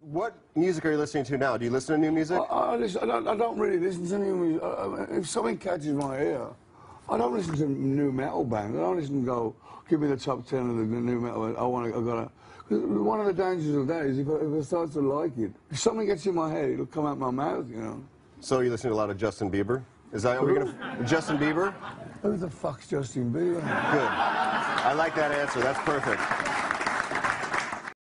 What music are you listening to now? Do you listen to new music? I don't really listen to new music. If something catches my ear, I don't listen to new metal bands. I don't listen to go, give me the top 10 of the new metal. I gotta. One of the dangers of that is if I start to like it, if something gets in my head, it'll come out my mouth, you know. So you listen to a lot of Justin Bieber? Is that what we're gonna? Justin Bieber? Who the fuck's Justin Bieber? Good. I like that answer. That's perfect.